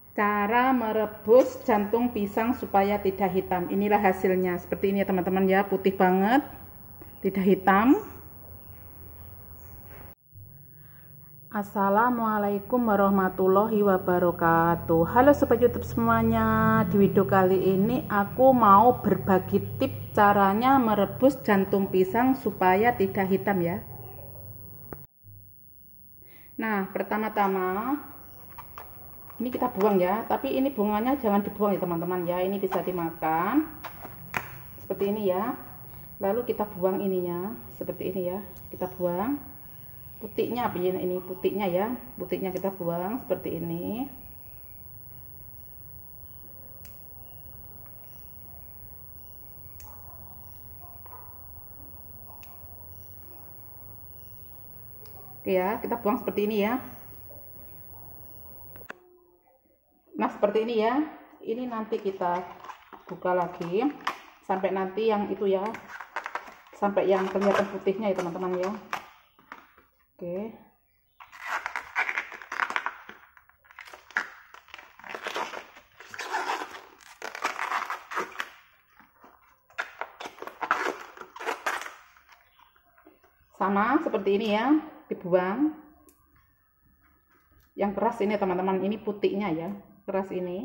Cara merebus jantung pisang supaya tidak hitam. Inilah hasilnya. Seperti ini ya teman-teman ya, putih banget, tidak hitam. Assalamualaikum warahmatullahi wabarakatuh. Halo sobat YouTube semuanya. Di video kali ini aku mau berbagi tips caranya merebus jantung pisang supaya tidak hitam ya. Nah, pertama-tama ini kita buang ya, tapi ini bunganya jangan dibuang ya teman-teman ya. Ini bisa dimakan seperti ini ya. Lalu kita buang ininya seperti ini ya. Kita buang putihnya, ini putihnya ya. Putihnya kita buang seperti ini. Oke ya, kita buang seperti ini ya. Nah seperti ini ya, ini nanti kita buka lagi sampai nanti yang itu ya, sampai yang kelihatan putihnya ya teman-teman ya. Oke. Sama seperti ini ya, dibuang. Yang keras ini teman-teman, ini putihnya ya. Keras ini.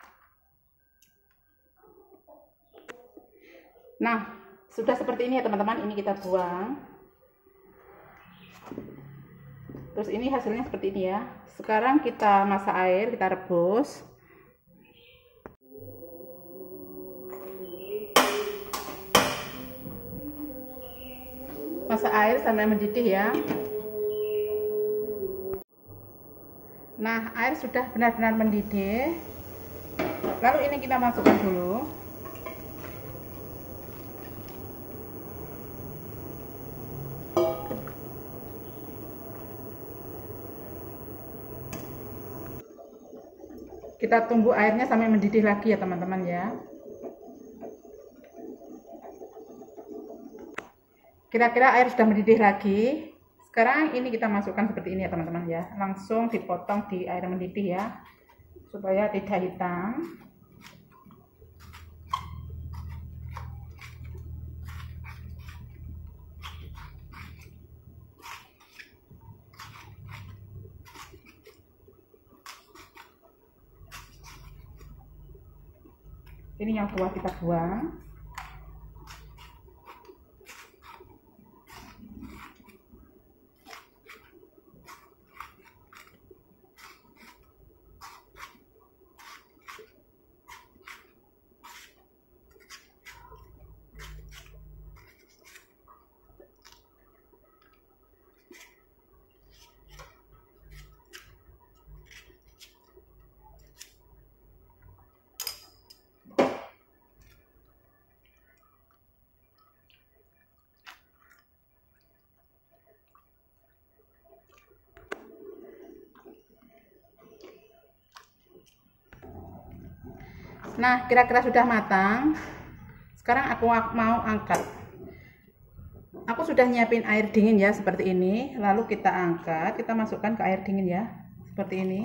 Nah, sudah seperti ini ya teman-teman, ini kita buang. Terus ini hasilnya seperti ini ya. Sekarang kita masak air, kita rebus. Masak air sampai mendidih ya. Nah, air sudah benar-benar mendidih. Lalu ini kita masukkan dulu. Kita tunggu airnya sampai mendidih lagi ya teman-teman ya. Kira-kira air sudah mendidih lagi. Sekarang ini kita masukkan seperti ini ya teman-teman ya. Langsung dipotong di air mendidih ya, supaya tidak hitam. Ini yang tua kita buang. Nah, kira-kira sudah matang. Sekarang aku mau angkat. Aku sudah nyiapin air dingin ya, seperti ini. Lalu kita angkat, kita masukkan ke air dingin ya, seperti ini.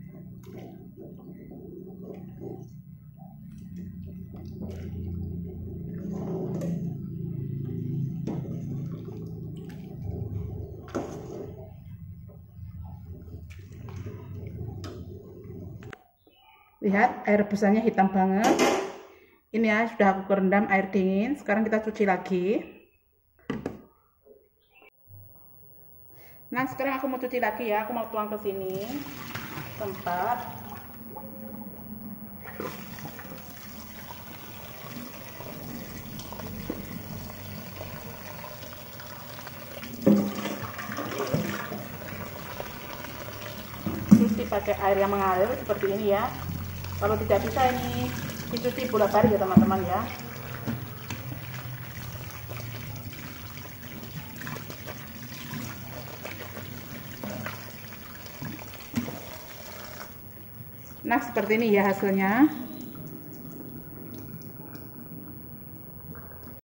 Lihat air rebusannya hitam banget. Ini ya sudah aku rendam air dingin. Sekarang kita cuci lagi. Nah sekarang aku mau cuci lagi ya. Aku mau tuang ke sini tempat. Cuci pakai air yang mengalir seperti ini ya. Kalau tidak bisa ini dicuci bolak-balik ya teman-teman ya. Nah seperti ini ya hasilnya.